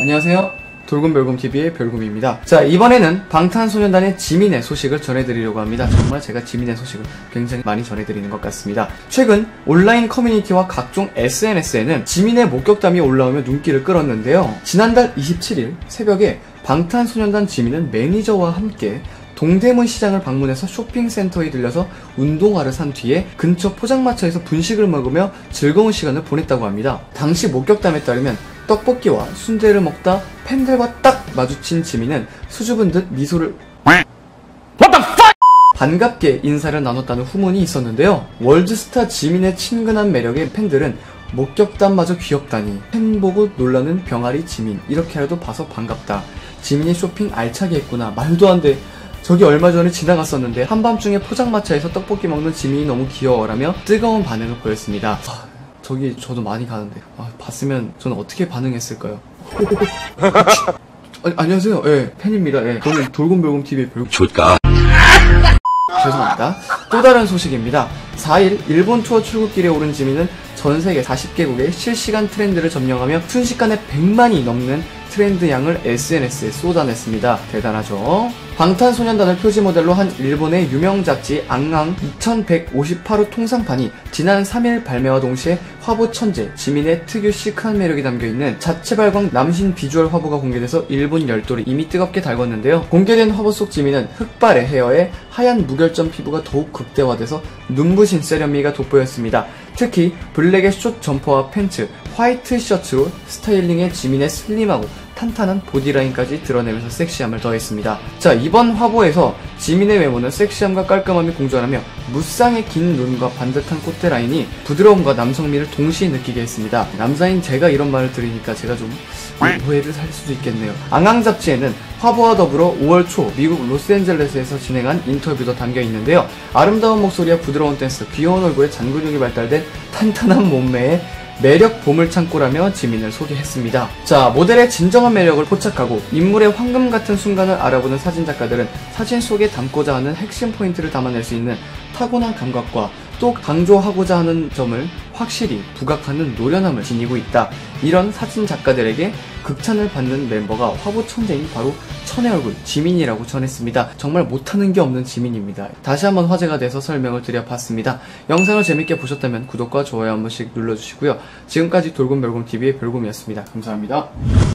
안녕하세요. 돌곰별곰TV의 별곰입니다. 자, 이번에는 방탄소년단의 지민의 소식을 전해드리려고 합니다. 정말 제가 지민의 소식을 굉장히 많이 전해드리는 것 같습니다. 최근 온라인 커뮤니티와 각종 SNS에는 지민의 목격담이 올라오며 눈길을 끌었는데요. 지난달 27일 새벽에 방탄소년단 지민은 매니저와 함께 동대문 시장을 방문해서 쇼핑센터에 들려서 운동화를 산 뒤에 근처 포장마차에서 분식을 먹으며 즐거운 시간을 보냈다고 합니다. 당시 목격담에 따르면 떡볶이와 순대를 먹다 팬들과 딱 마주친 지민은 수줍은 듯 미소를 What the fuck? 반갑게 인사를 나눴다는 후문이 있었는데요. 월드스타 지민의 친근한 매력에 팬들은 목격담마저 귀엽다니, 팬 보고 놀라는 병아리 지민, 이렇게라도 봐서 반갑다, 지민이 쇼핑 알차게 했구나, 말도 안 돼, 저기 얼마 전에 지나갔었는데 한밤중에 포장마차에서 떡볶이 먹는 지민이 너무 귀여워라며 뜨거운 반응을 보였습니다. 저기 저도 많이 가는데 봤으면 저는 어떻게 반응했을까요? 안녕하세요. 예, 팬입니다. 예, 저는 돌곰별곰TV의 별곰. 죄송합니다. 또 다른 소식입니다. 4일 일본 투어 출국길에 오른 지민은 전세계 40개국의 실시간 트렌드를 점령하며 순식간에 100만이 넘는 트렌드 양을 SNS에 쏟아냈습니다. 대단하죠? 방탄소년단을 표지 모델로 한 일본의 유명 잡지 앙앙 2158호 통상판이 지난 3일 발매와 동시에 화보 천재 지민의 특유 시크한 매력이 담겨있는 자체 발광 남신 비주얼 화보가 공개돼서 일본 열도를 이미 뜨겁게 달궜는데요. 공개된 화보 속 지민은 흑발의 헤어에 하얀 무결점 피부가 더욱 극대화돼서 눈부신 세련미가 돋보였습니다. 특히 블랙의 숏 점퍼와 팬츠, 화이트 셔츠로 스타일링의 지민의 슬림하고 탄탄한 보디라인까지 드러내면서 섹시함을 더했습니다. 자, 이번 화보에서 지민의 외모는 섹시함과 깔끔함이 공존하며 무쌍의 긴 눈과 반듯한 콧대 라인이 부드러움과 남성미를 동시에 느끼게 했습니다. 남자인 제가 이런 말을 들으니까 제가 좀 오해를 살 수도 있겠네요. 앙앙 잡지에는 화보와 더불어 5월 초 미국 로스앤젤레스에서 진행한 인터뷰도 담겨 있는데요. 아름다운 목소리와 부드러운 댄스, 귀여운 얼굴에 잔근육이 발달된 탄탄한 몸매에 매력 보물창고라며 지민을 소개했습니다. 자, 모델의 진정한 매력을 포착하고 인물의 황금 같은 순간을 알아보는 사진작가들은 사진 속에 담고자 하는 핵심 포인트를 담아낼 수 있는 타고난 감각과 또 강조하고자 하는 점을 확실히 부각하는 노련함을 지니고 있다. 이런 사진작가들에게 극찬을 받는 멤버가 화보 천재인 바로 천의 얼굴 지민이라고 전했습니다. 정말 못하는 게 없는 지민입니다. 다시 한번 화제가 돼서 설명을 드려봤습니다. 영상을 재밌게 보셨다면 구독과 좋아요 한 번씩 눌러주시고요. 지금까지 돌곰별곰TV의 별곰이었습니다. 감사합니다.